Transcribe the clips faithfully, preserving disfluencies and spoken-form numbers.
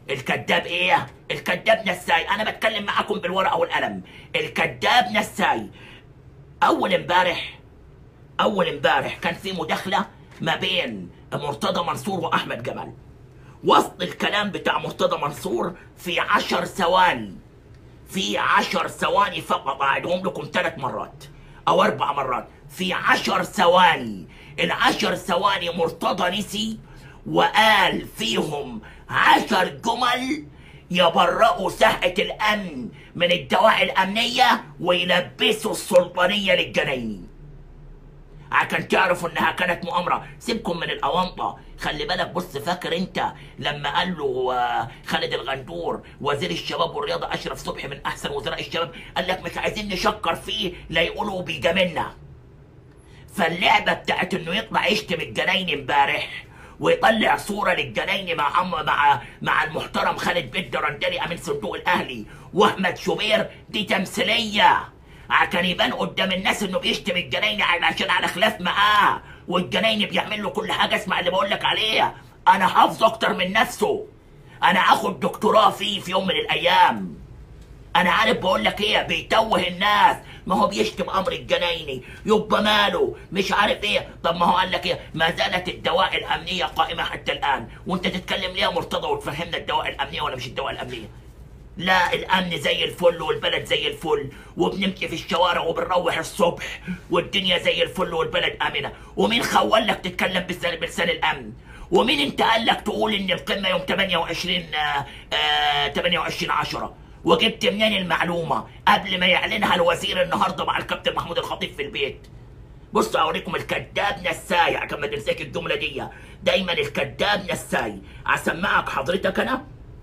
الكذاب ايه؟ الكذاب نساي. انا بتكلم معاكم بالورقه والقلم. الكذاب نساي. اول امبارح اول امبارح كان في مداخله ما بين مرتضى منصور واحمد جمال. وسط الكلام بتاع مرتضى منصور في عشر ثواني في عشر ثواني فقط، اعدهم لكم ثلاث مرات او اربع مرات. في عشر ثواني، العشر ثواني مرتضى نسي وقال فيهم عشر جمل يبرئوا ساحة الأمن من الدواعي الأمنية ويلبسوا السلطانية للجنايني، عشان تعرفوا إنها كانت مؤامرة. سيبكم من الأونطة، خلي بالك. بص، فاكر أنت لما قال له خالد الغندور وزير الشباب والرياضة أشرف صبحي من أحسن وزراء الشباب، قال لك مش عايزين نشكر فيه لا يقولوا بيجاملنا. فاللعبة بتاعت إنه يطلع يشتم الجنايني امبارح ويطلع صوره للجنايني مع مع مع المحترم خالد بن درندلي امين صندوق الاهلي واحمد شوبير، دي تمثيليه عشان يبان قدام الناس انه بيشتم الجنايني عشان على خلاف معاه، والجنايني بيعمل له كل حاجه. اسمع اللي بقول لك عليه، انا حافظه اكتر من نفسه. انا هاخد دكتوراه فيه في يوم من الايام. انا عارف بقول لك ايه، بيتوه الناس. ما هو بيشتم امر الجنايني، يبقى ماله مش عارف ايه. طب ما هو قال لك ايه، ما زالت الدواعي الامنيه قائمه حتى الان. وانت تتكلم ليه يا مرتضى وتفهمنا الدواعي الامنيه ولا مش الدواعي الامنيه؟ لا، الامن زي الفل والبلد زي الفل، وبنمشي في الشوارع وبنروح الصبح والدنيا زي الفل والبلد امنه. ومين خول لك تتكلم بلسان الامن؟ ومين انت قال لك تقول ان القمه يوم ثمانية وعشرين ثمانية وعشرين عشرة؟ وجبت منين المعلومه قبل ما يعلنها الوزير النهارده مع الكابتن محمود الخطيب في البيت؟ بصوا اوريكم الكذاب نساي عشان ما تنساش الجمله دي. دايما الكذاب نساي. هسمعك حضرتك انا.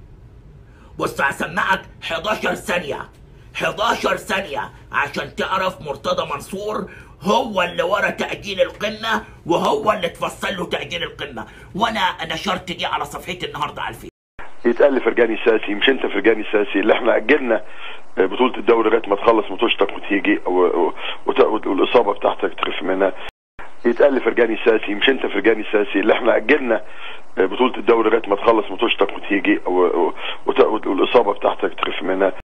بص، هسمعك حداشر ثانيه حداشر ثانيه عشان تعرف مرتضى منصور هو اللي ورا تأجيل القمه، وهو اللي تفصل له تأجيل القمه. وانا نشرت دي على صفحتي النهارده على الفيس. يتقال لي فرجاني الساسي، مش انت فرجاني الساسي اللي احنا اجلنا بطولة الدوري لغايه ما تخلص ماتشتك وتيجي والاصابه بتاعتك تخف منها. يتقال لي فرجاني الساسي، مش انت فرجاني الساسي اللي احنا اجلنا بطولة الدوري لغايه ما تخلص ماتشتك وتيجي والاصابه بتاعتك تخف منها.